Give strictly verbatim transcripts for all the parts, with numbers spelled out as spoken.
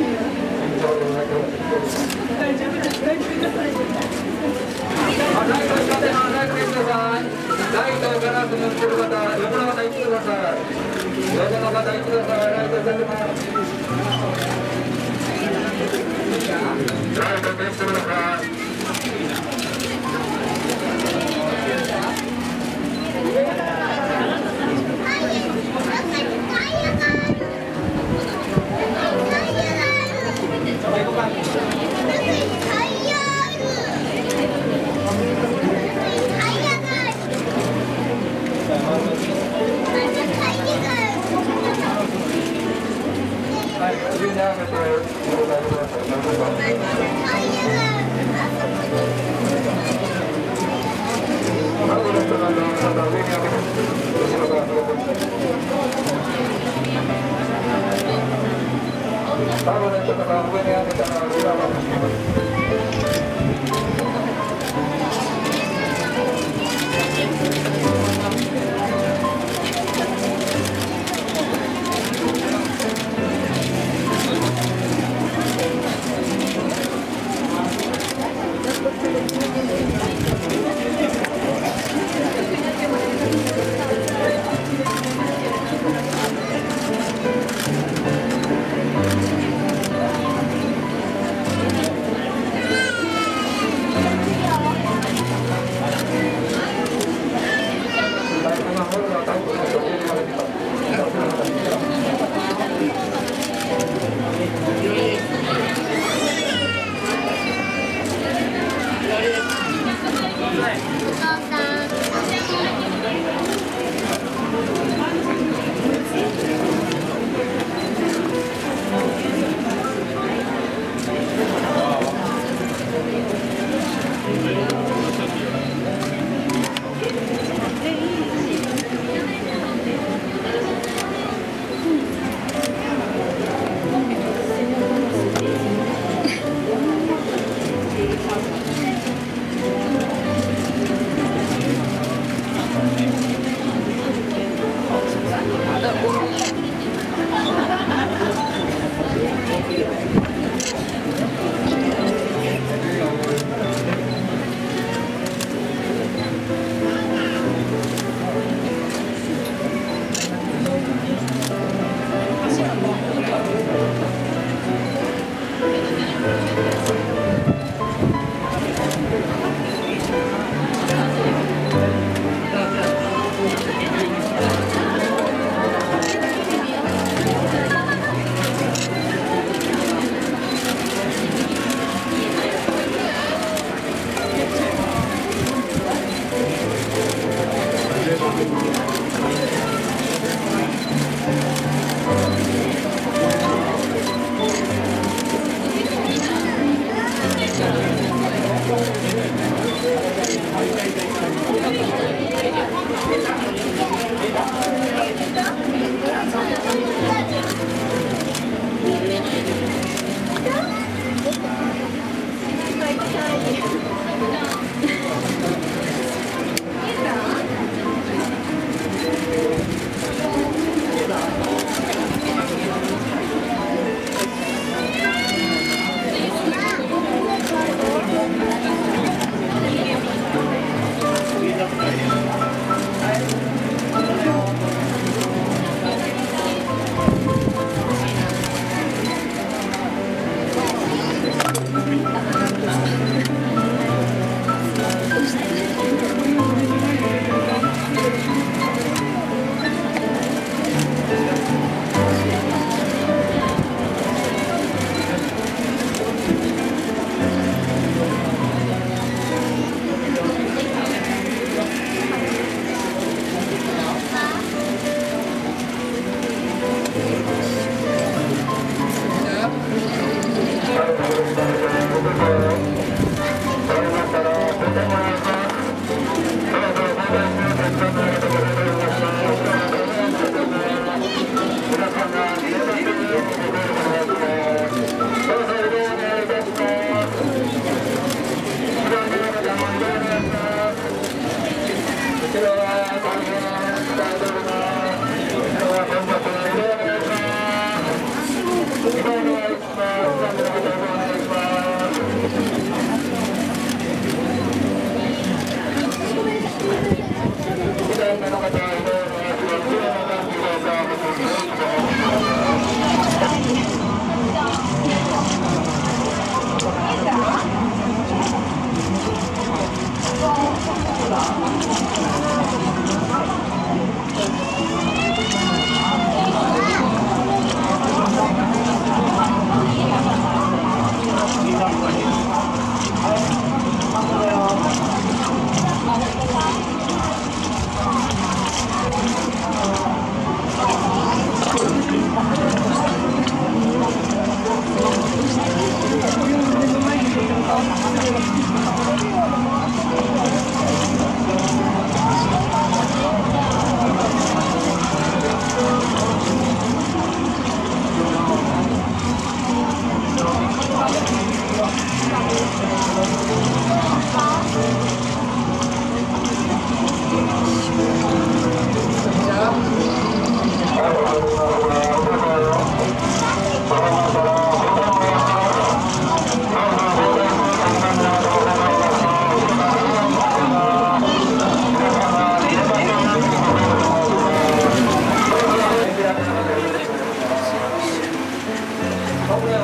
お願いします。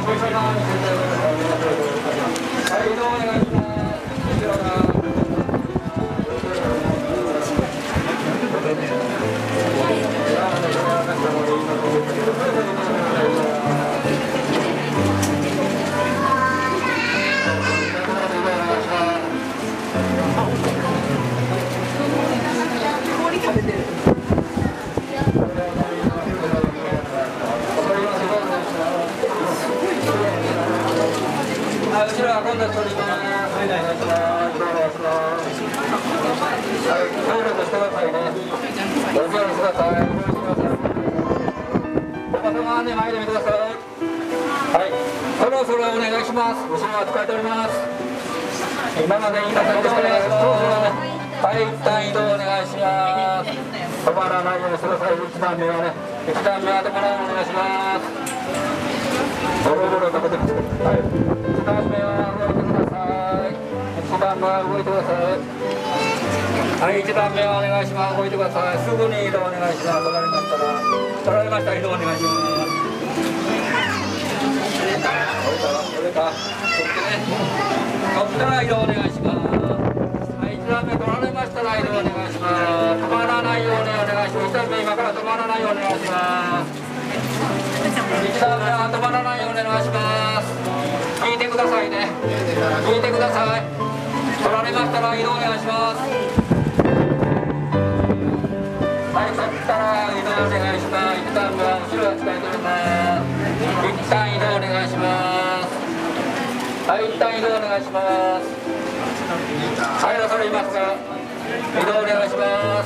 今まで言い方よろしくお願いします。はい、一旦移動お願いします。止まらないようにしてください。一段目はね、一段目は止まらないようにお願いします。ボロボロかけてください。はい、一段目は動いてください。一段目は動いてください。はい、一段目はお願いします。動いてください。すぐに移動お願いします。取られましたら、取られましたら移動お願いします。取れた、取れた、取ってね。取ったら移動お願いします。はい、一段目取られましたら移動お願いします。止まらないようにお願いします。一段目今から止まらないようにお願いします。一段目は止まらないようにお願いします。引いてくださいね。引いてください。取られましたら移動お願いします。はい、取ったら移動お願いします。一段目は後ろが使えております。一旦移動お願いします。はい、一旦移動お願いします。はい、それいますか。移動お願いします。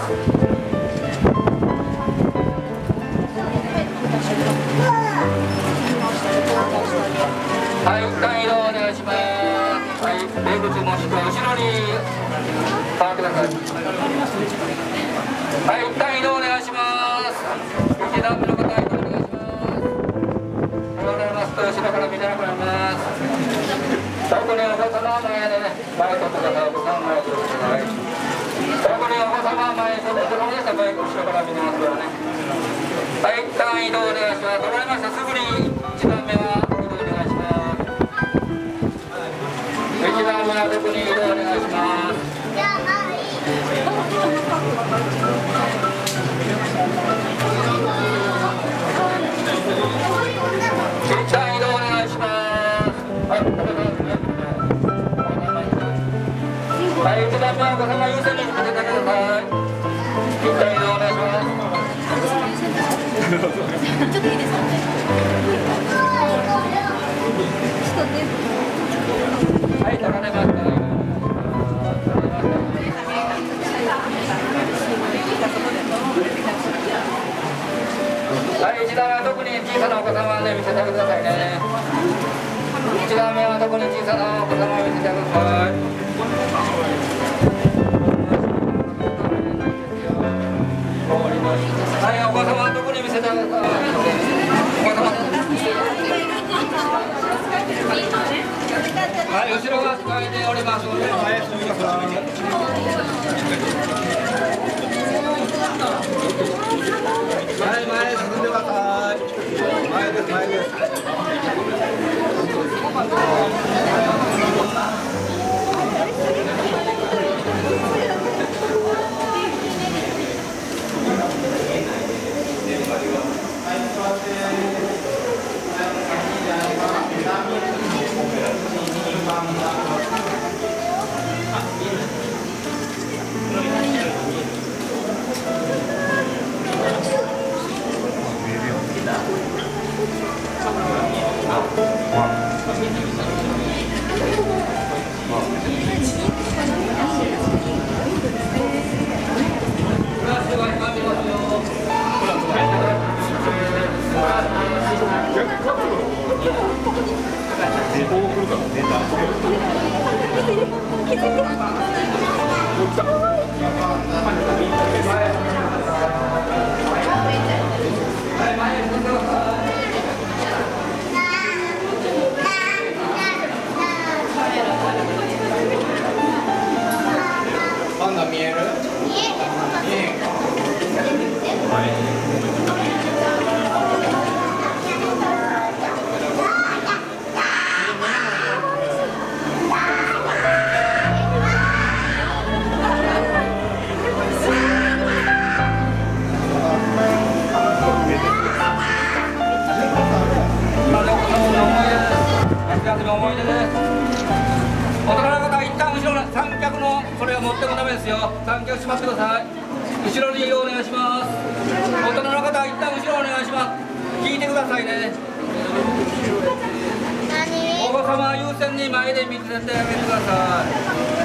はい、一旦移動お願いします。はい、出口もしくは後ろに回ってください。はい、一旦移動お願いします。一段目の方、移動お願いします。取られますと後ろから見れなくなります。特にお子様は前でね、前取ってください。お子様は前取ってください。特にお子様は前取ってください。前後ろから見れますからね。はい、一旦移動お願いします。取られました。すぐに一段目は移動お願いします。一段目は特に移動お願いします。一旦移動お願いします。はい、はい、一段目はお子様優先にさせてください。一旦移動お願いします。ちょっといいですか。はい、取られました。はい、一段目は特に小さなお子様はね、見せてあげてくださいね。一段目は特に小さなお子様を見せてあげてください。はい、お子様は特に見せてあげてください。お子様。はい、後ろが使えておりますので、前進みます。はい、前進んでください。前です、前です。パンダ見える？見える。はの思い出です。大人の方、一旦後ろの三脚のそれを持ってもダメですよ。三脚しまってください。後ろにお願いします。大人の方、一旦後ろお願いします。聞いてくださいね。お子様優先に前で見つめてあげてください。